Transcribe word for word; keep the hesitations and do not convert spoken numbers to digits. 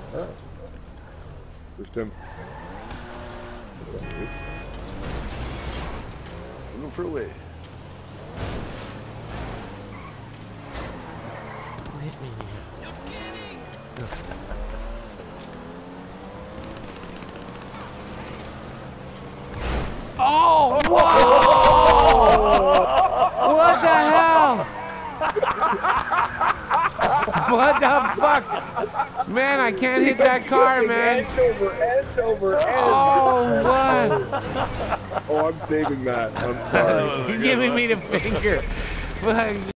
Oh. Pushed him. Moving for a way. Hit me. Oh, whoa! What the hell? What the fuck? Man, I can't hit that car, man. End over end over end. Oh, what? Oh, I'm saving that. I'm sorry. You're giving me the finger. Fuck.